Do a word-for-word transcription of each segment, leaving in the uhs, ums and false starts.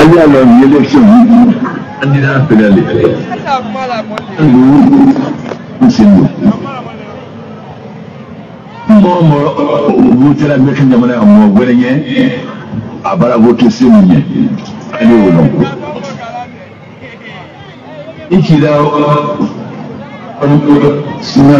allez à l'élection, on dit là, on peut aller. C'est nous. Moi, vous êtes la meilleure que j'aimerais à moi, vous voyez, à bas votre séminaire. Allez au nom. Et qu'il a, sinon,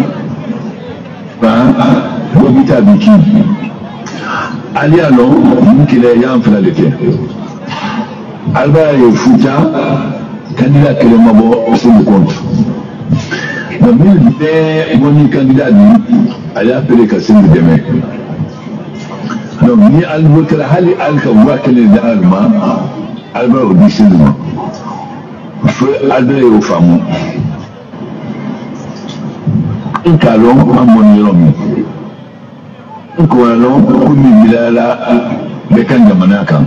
vous êtes habitué. Allez à l'homme, vous qui l'avez en fait le cœur. Albert et Fouta, candidat que le Mabo, c'est le compte. Le mieux mon candidat dit, allez appeler Kassim de demain. Donc, ni Al-Boutra, Hali Al-Kawa, qu'elle est d'Allemand, Albert au discernement. Albert et aux femmes. Un calon, un monirome. Un colon, comme il a là, le Kandamanaka.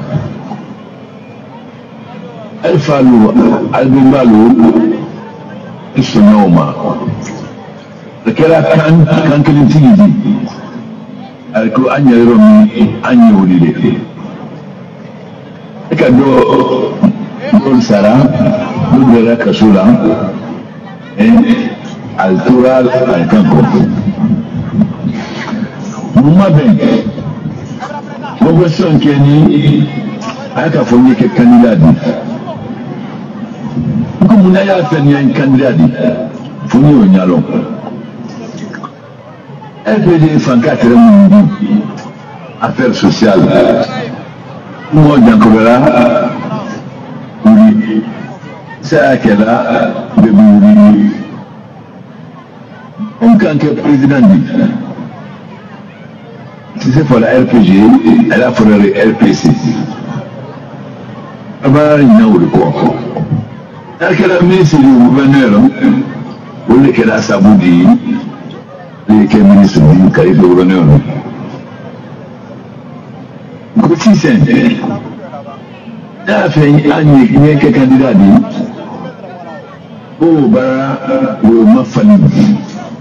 Al-Falou, Al-Bimbalou, ils sont normal. Lequel a quand quelqu'un dit, Al-Kou Agneromi, Agneolide. Le cadeau, Don Sara, Doubera Kasula, et Al-Toural, Al-Kanko. Mouma Ben, mon question qui est dit, à la fois que candidat dit. Comme on a fait un candidat dit, il faut nous y aller. F P D Fanka affaires sociales. Moi, Diankobera, oui, c'est à quelle heure de Bouri. On quand le président dit, si c'est pour la R P G, elle a fait le R P C. Alors, il n'y a pas de quoi. Elle a mis sur le gouverneur, ou le qu'elle a saboudi, le ministre du Caribe de gouverneur. Côté saint, elle a fait un an que candidat dit, oh, bah, ou ma famille.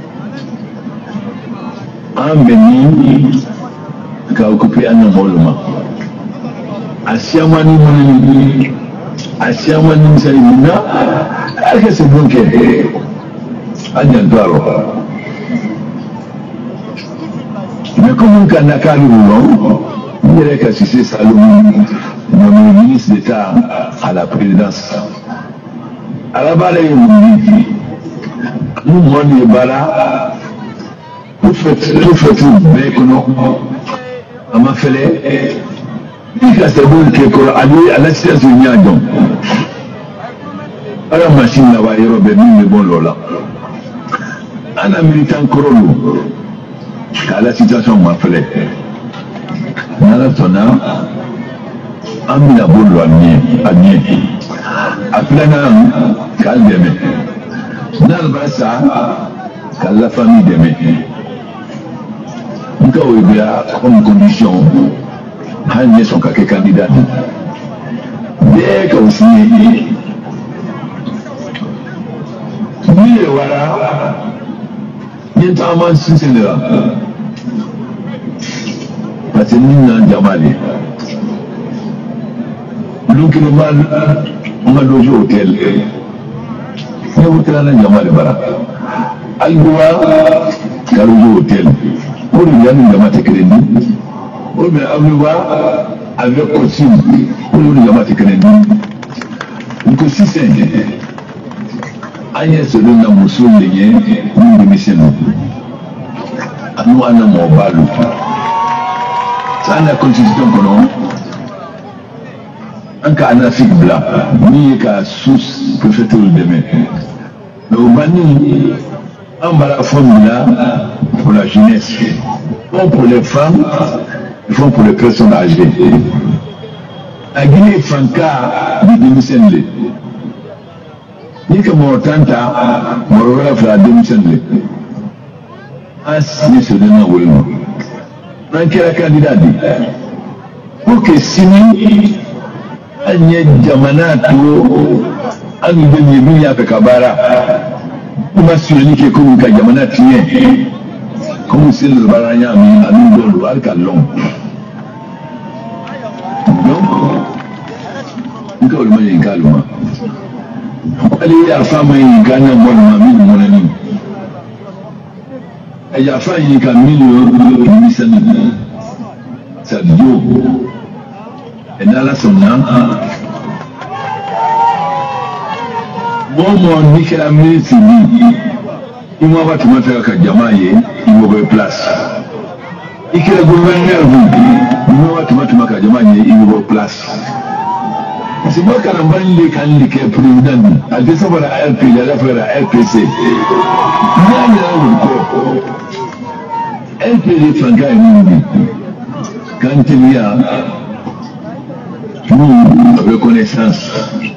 Un béni qui a occupé un enrôlement. Asiamani Moni, Asiamani Salimina, elle a ce bon cœur. Mais comme on a qu'à l'ouvrir, il y a qu'à citer Salomon, mon ministre d'État à la présidence. À la base, nous, on est bala, tout fait tout, mais que non, on m'a fait les. Il y a ce bon qui est allé à la situation de Niadon. À la machine, là-bas, il y a un bon lola. Un militant Corolo, à la situation m'a fait. Naratona, un minabolo à Nier. Après un calme. Nalbasa, qu'à la famille d'aimer. Nous avons eu comme condition. Hanya sont quelques candidats. Dès qu'on signe, oui, voilà, il y a un moment si c'est là. Parce que nous n'avons jamais. Donc, le mal, on a logé au hôtel. Il y a un hôtel à la Jamale Bara. Al-Goua, il a logé au hôtel. Pour lui, il y a une Jamate Crédit. Mais avec aussi, pour nous, nous avons été créés. Donc, si c'est Agnès de Namousou, nous démissionnons. Nous avons un bal. Ça, la constitution que l'on a. Un cas en Afrique blanc, ni qu'à sous préfecture demain. Mais au Mani, un bal formula pour la jeunesse, pas pour les femmes. Ils font pour les personnes âgées. La Guinée Franca de démissionner. Ni que mon tante, mon rôle fera démissionner. Un signé sur le nom de l'homme. Un qui est candidat dit. Pour que Sini, Agnès Diamanato, un demi milliard de Kabara, pour m'assurer que comme un Diamanat tient. Comme si le baranya a mis à nous dans le calon. Donc, le monde est calme. Allez à femme et gagne mon ami mon ami. Et la femme est comme mille de ça dit et dans la sonne bon mon Nicolas Messi il m'a pas tout mettre à Jamaïe il me place et que le gouverneur vous il m'a pas tout mettre à Jamaïe il me place c'est moi qui ai envoyé les candidats qui est président à décembre à R P il a fait la R P C R P C Franca et Moubi quand il y a une reconnaissance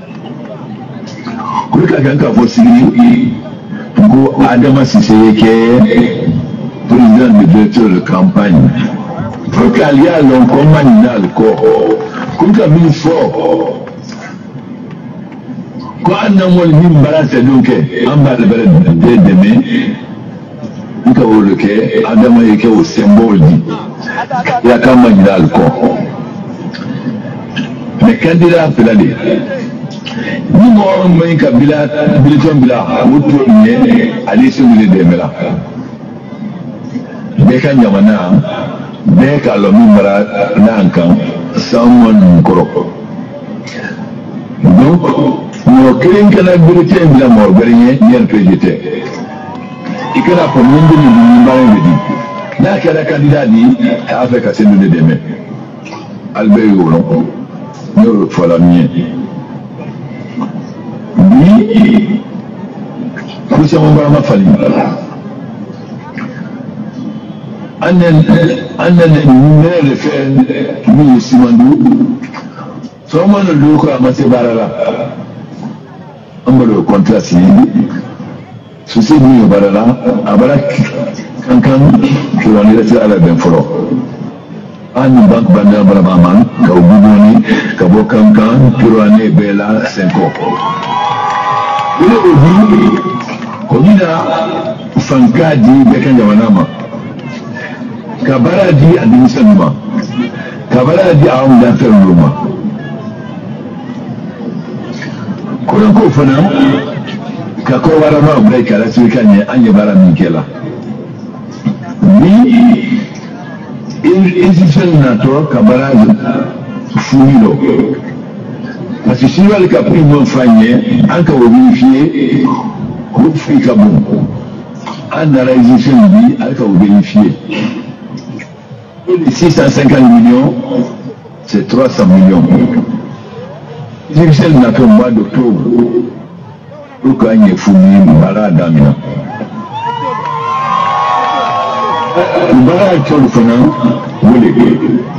que quelqu'un qui a possibilité pour Adama Sissé qui est président du directeur de campagne pour qu'il y ait un commandant dans le corps comme ça mille fois quand on a une balance donc en bas de demain il y a le quai Adama est au symbole de la campagne dans le corps mais candidat peut aller ni moi on ka bila biliton bila woto ne ali se mi de mela be kan jamana be ka lo mi mara nankan someone koro donc mo kelen kana biliton bila mo gariye yen pejete ikala ko min bi ni mbare bi na kala candidat ni afrika se de deme albeyo no no fola mien oui, nous sommes vraiment fallis. On a le fait, nous, Simandou, sommes le loco à Matébara. On me le contrat signé. Ceci dit, Barala, à Barak, Kankan, qui va aller à la Benforo. On banque Bandar Baraman, Kaubuni, Kabo Kankan, Purane, Bella, Senko. Il est dit, on dit là, Fanka dit, Bekan Yamanama. Kabara dit à Dimissanuma. Kabara dit à Aouda Ferruma. Kolonko Fana, Kakowarama, Breka, la Suikane, Anyabara Mikela. Oui, il existe un acteur, Kabara Fumilo. Parce que si le cas pris mon fagné, encore vérifier, vous faites comme bon. En réalisation de vie, encore vérifier. Les six cent cinquante millions, c'est trois cents millions. Difficile n'a qu'au mois d'octobre. Pour qu'on ait fourni Bara Damina. Bara Tolfana, vous l'avez.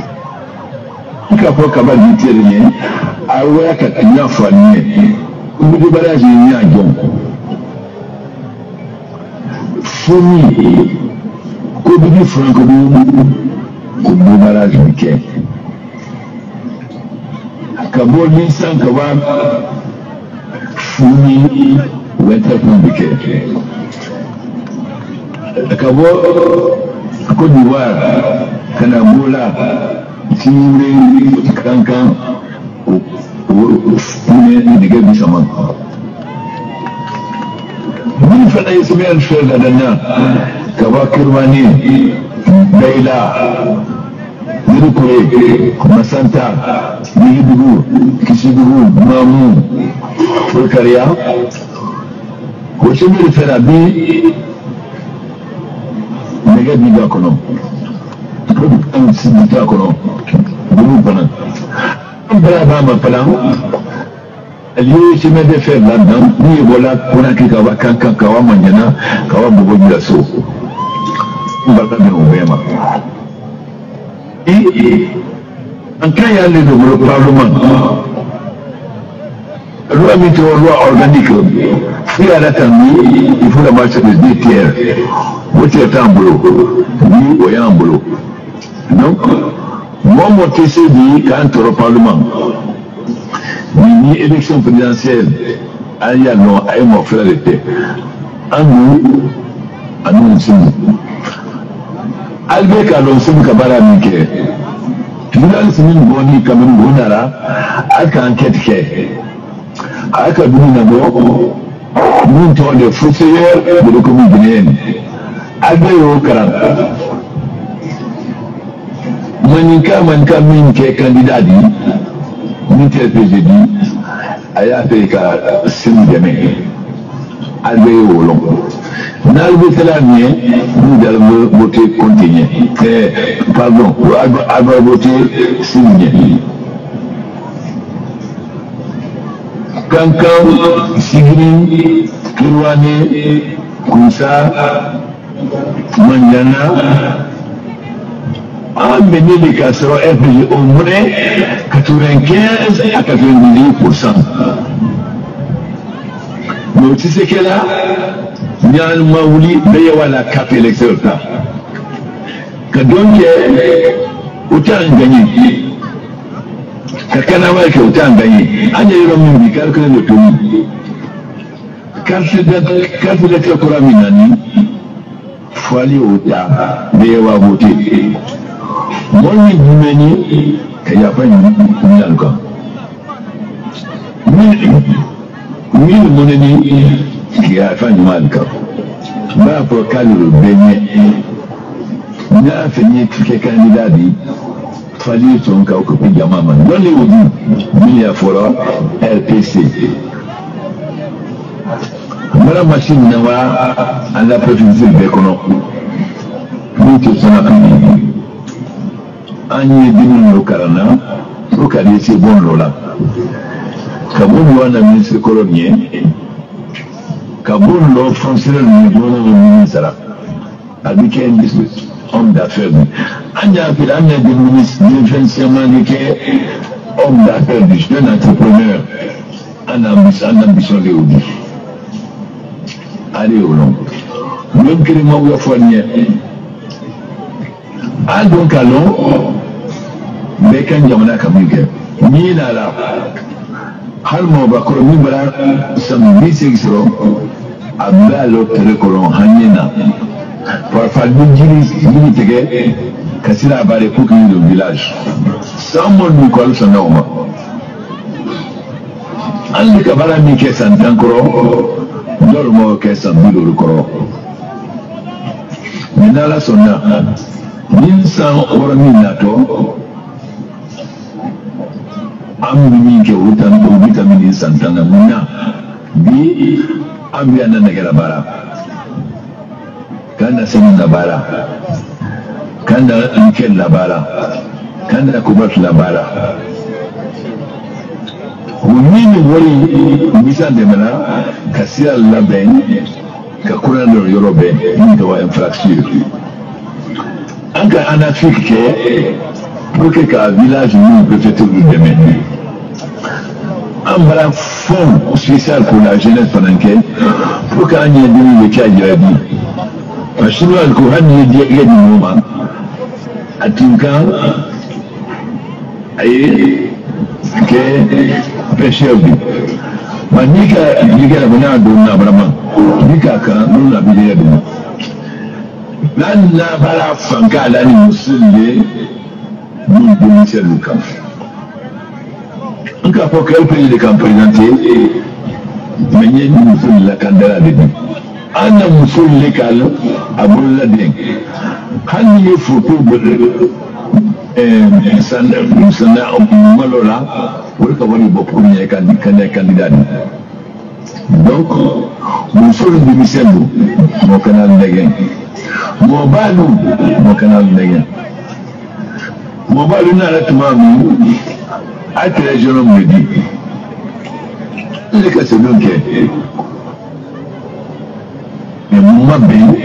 Kapo kaba diternie awa ka nya fanye ubi baraji nya jon fumi ko bi franco bi ko bi baraji ke kabo ni san ka ba fumi weta ko bi ke kabo ko d'Ivoire kana bola Tire Kankan pour les gars du Saman. Vous faites un semaine faire la dernière. Kawakirwani, Beila, Nirukure, Masanta, Nihiburu, Kishiburu, Mamou, Fulkaria. Vous savez faire la vie, les gars du Gakono. Un syndicat qu'on a. Un brave plan. Lieu, je me défais là-dedans. Ni voilà, on a qui kawa kankan kawa manjana, kawa bobo de la so. On va pas bien ouvrir. Et en cas il y a le parlement, loi météo, loi organique, il y a la famille, il faut la marche de deux tiers. Vous êtes en boulot, lui, vous êtes en boulot. Donc, moi, mon T C dit quand au Parlement, ni élection présidentielle, il y a non, il y a mon frère était. En nous, en nous, nous sommes. Albert Kalon, nous sommes Kabara Mike. Puis journaliste min boni kamen bonara aka enquête ke aka duna bo mun to de foncier de la commune guinéenne agayo karam maninka manka min ke candidat di min te P G D aya fe ka sim deme agayo long n'albe cela bien nous allons voter continuer eh pardon avoir voté signé Kankan Sigri Kirwane Kousa Mandiana a mené les casseroles F P G au moins quatre-vingt-quinze à quatre-vingt-dix pour cent. Mais tu sais que là ñaan mawli beye wala carte électeur ta que donc autant gagné que Canada que autant gagné anya yoro min bi calculer le pays carte de carte électeur pour aminani fali autant beye wa voter mon ni bumeni que ya pas ni encore mille mille moneni qui a fait mal quand va pour calme baigner n'a fini que candidat dit fallait son cas occupé de maman dans les audits milliard fora R P C madame machine n'aura à la préfecture de Kono nous te sommes appelés Annie Dino Karana au cas de ces bons lola Kabon wana ministre colonien Kabon lo fonctionnaire du ministère avec un homme d'affaires. Anya appelle Anya des ministres défensivement de homme d'affaires du jeune entrepreneur en ambition, en ambition de Oudi. Allez au long. Même que les mots de fournier. Ah donc allons, mais quand il y a un communiqué, ni là là. hal mo ba ko mi bara sam bi sexro abba lo tere ko hanyena par fa du jiri jiri tege kasira bare ko ko do village samo du ko so nawma an ka bara mi ke san tankro dor mo ke san bi do ko minala sonna min san ora min nato ambi min ke utan ko vitamin santana munna bi ambi anna nagara bara kana sanin labara kana inkel labara kana kubat labara wunini wori misan de mena kasira laben ka kurando yorobe inda wa infrastructure anga anafik ke pour que ka village nous peut être demain un fonds spécial pour la jeunesse pendant qu'elle pour qu'on y ait des cas de la vie parce que nous avons dit qu'il y a des moments à tout cas et que pêcheur mais ni qu'à ni qu'à la bonne adonna vraiment ni qu'à quand nous la vie de nous là n'a pas la fin qu'à la musulmane nous devons faire le camp. Nka pour quel pays de camp présenté mais il y a une musul la candela de nous ana musul le kal abul la deng han ni photo euh sana sana malola pour que vous beaucoup de candidats donc musul de Michel mon canal Ndegen mon balu mon canal Ndegen mon balu na la tumami à que les jeunes me disent, les cas c'est donc mais moi bien,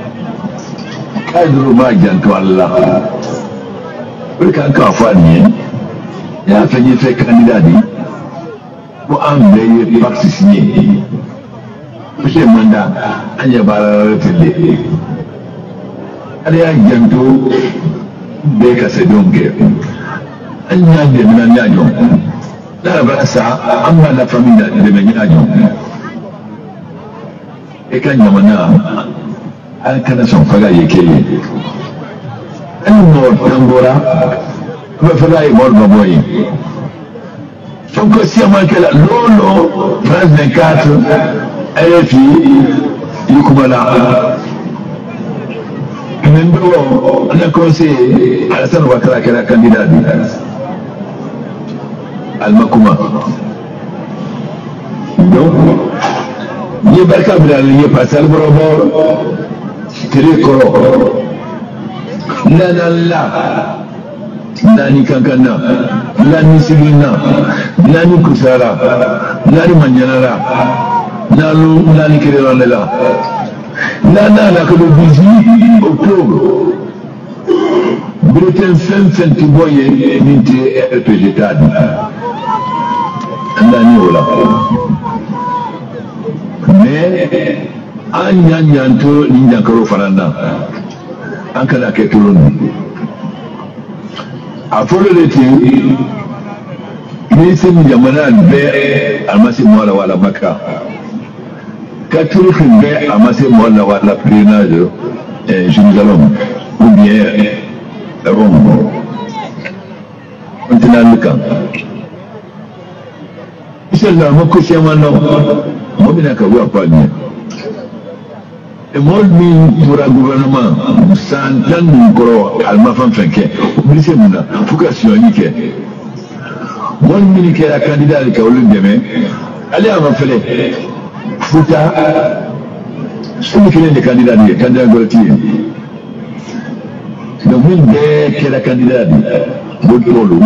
cadre ma janto Allah, le cas qu'en famille, il a fait fait candidat pour enlever participer. Ce mandat, il y a pas la télé. Allez à janto, des cas c'est donc an yage mina nyajo da ba sa amma la famille de me nyajo e kan yamana an kana son faga yake an no tambora va faire là et mort dans moi. Donc si on manque là, l'eau, France vingt-quatre, R F I, il est là. Même on a conseillé Alassane Ouattara qui est la candidat Al-Makouma. Donc, il y a Barka Bilal, il y a Passal Brobo, Tere Koro, Nana La, Nani Kankana, Nani Silina, Nani Kusara, Nani Manjanara, Nani Nani Kiranela. Nana n'a que le dix-huit octobre. Bulletin fin fin qui voyait minté R P G T A D. Nani ola. Mais Anya Nyanto Ninjakaro Faranda. Ankara Ketulon. A follow the team. Nisi Mujamana Be Almasi Mwala Wala Baka. Quatre fait à masser moi la plénage de Jérusalem ou bien Rome. Maintenant le camp. C'est là, mon cousin, mon nom. Moi, je n'ai qu'à voir pas bien. Et moi, je pour le gouvernement, sans tant de gros, à ma femme finquée, mais c'est mon faut que je sois unique. Moi, je suis la candidate qui a eu le demain. Allez à ma fête. Fouta, celui qui est le candidat, le candidat Gauthier. Donc, une des qui est la candidate, Gauthier,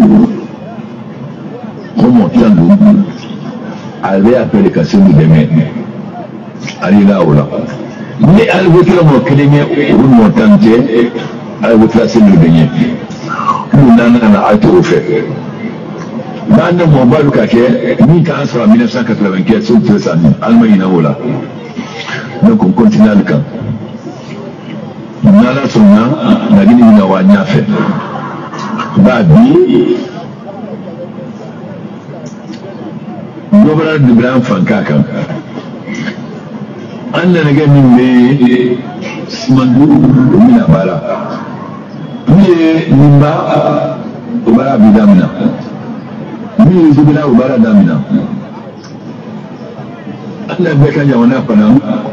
remontant, allez appeler les questions de demain. Allez là ou là. Mais elle veut que l'on crée remontant, elle veut placer le dernier. Nous n'en avons pas trop fait. Dans le moment où il y a en mille neuf cent quatre-vingt-quinze, sur le Sani, Allemagne là. Donc on continue le camp. Nala Sona, la Guinée n'a rien fait. Babi, gouverneur de Blanc Fankaka. On a gagné Simandou, Minabala. Puis Nimba, Obara Bidamina. Ni zubila ubara damina. Allah beka jawana pana.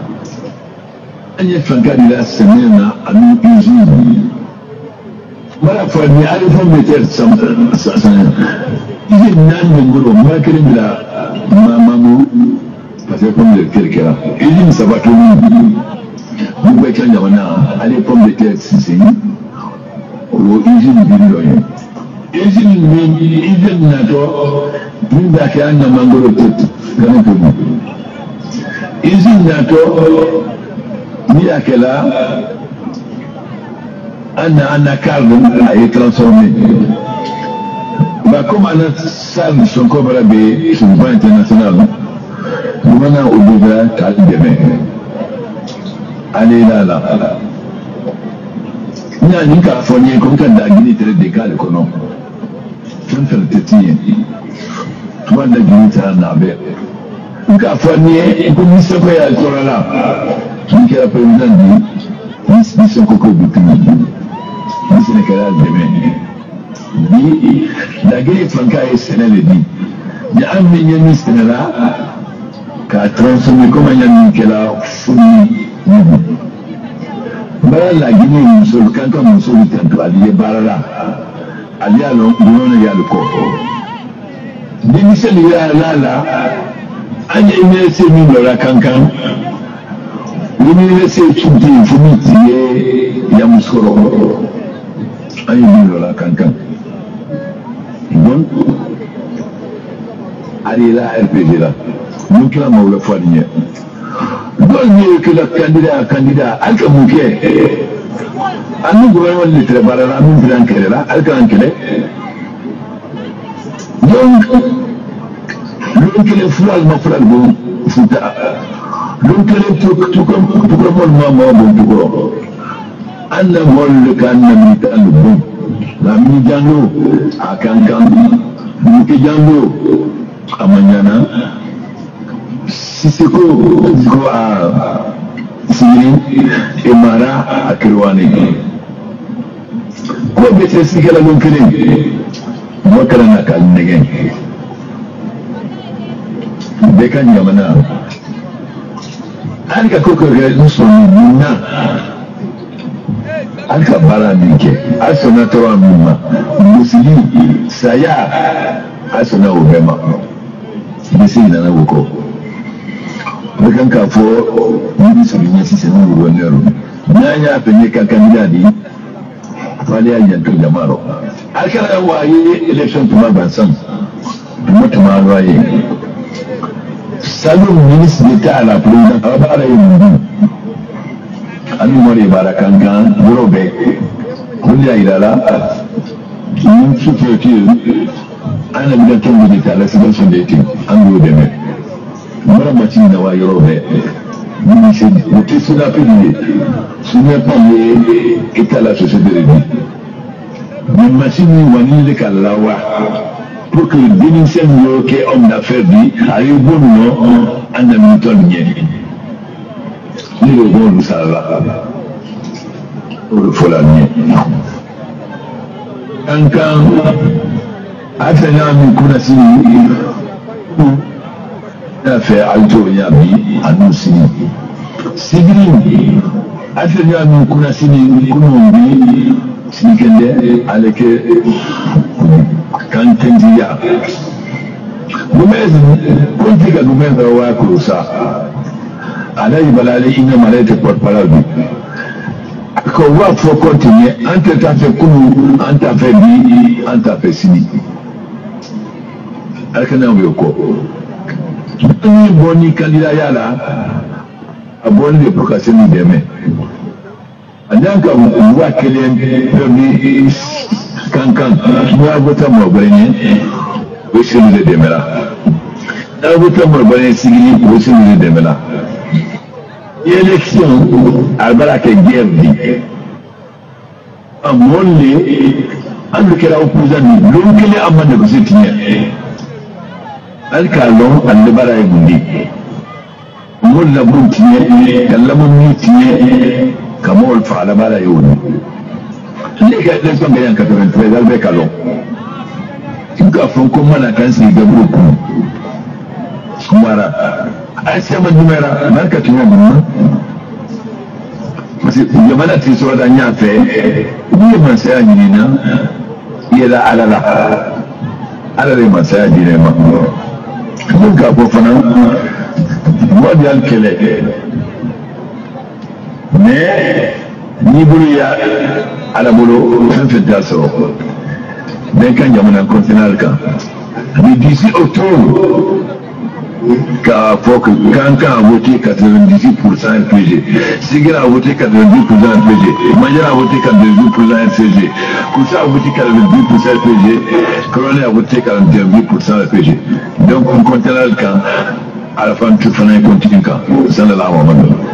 Anye fankadi la semena anu izini. Mara fani alifon meter sam sam. Iye nan ngoro makere bila mamamu parce que comme le quelqu'un. Izini sabato ni. Ni beka jawana alifon meter sisi. O izini biloye. Izini ni izini nato minda ke anya mangoro tete kana ko izini nato ni akela ana ana carbon a été transformé ba comme ana salle son cobra be sur le plan international nous on a obligé à demain allez là là ni a ni ka fonye comme kan da gini très décal ko non Central Tetiye, toi la dignité à Nabe. Nous avons fait une commission qui est là, qui est la présidente de mission Coco Boutouni. Nous sommes là demain. La guerre Franca est Sénal et dit, il y a un ministre là qui a transformé comme un ami qui a fourni. La Guinée, nous sommes quand on se dit un peu, il y a Barala. Ali alon gouvernement ya le corps démission ya la la anya imese mi la kankan ni imese tuti fumiti ya muskoro anya mi la kankan bon ali la R P G là nous clamons le fois dernier donc que le candidat candidat alkamouké anu gouvernement de travail là nous bien créé là alcan créé donc donc les fleurs ma frère bon fouta donc les tout tout comme tout comme maman bon tout gros anna mol le kan na mi tan bon la mi jango akan kan mi ke jango amanyana sisiko sisiko a siri emara akirwani ko be expliquer la longue mo kala na kal negen be kan yamana an ka koko ga so na an ka bara minke asona tawa mimma muslim saya asona obema bisi na na woko kan ka fo ni so ni sisi na wo nero na nya penye ka kandidati wale ya jantu jamaro akara waye election tuma bansan mutuma waye salon ministre d'état à la présidence abara yin ani mori barakankan burobe kunya idala yin sufuti ana bidan tongo d'état la situation d'état an go deme mara mati na wa yorobe ni se le question n'a pas lié ce n'est pas lié état la société de vie mais machine wani le kalawa pour que le bénéficiaire qui est homme d'affaires dit arrive bon non en Hamilton n'y il est bon de ça là pour le faut la nuit quand affaire mi kuna si affaire alto yabi anusi sigiri affaire mi kuna si kunombi sikende aleke kantenziya gumezi kuntika gumezi wa kurusa alai balale ina malaite portparole ko wa fo continuer ante ta fait kunu anta fait bi anta fait sini alkana weko ni boni candidat yala aboni de procrastiner demain anyanka wa kelen permis kankan ya bota mabane ko shi ne da mera da bota mabane sigili ko shi ne da mera élection albara ke guerre di amonle an kera opposant ni don kele amana ko sitinya alkalon albara e gundi mon la buntiye kallamun mitiye kamol fa albara yoni les gars ne sont gagnés en quatre-vingt-treize avec Calon. Ils font comment la cancer de beaucoup. Voilà. Aïssa Manumera, Marcatina, parce que Yamana Tissot d'Anya fait, oui, Mansé Nina, il est là à la la, à la Mansé Nina. Donc, à Pofana, moi, bien qu'elle est. Mais, Niburia, à la boulot, je fais de ça. Dès qu'il y a un continent, le dix-huit octobre, quand a voté quatre-vingt-dix-huit pour cent R P G, Sigira a voté quatre-vingt-dix pour cent R P G, Majara a voté quatre-vingt-dix pour cent R P G, Koussa a voté quatre-vingt-dix pour cent R P G, Colonel a voté quarante-dix pour cent R P G. Donc on continue le camp, à la fin, tu fais un continent, sans la lame.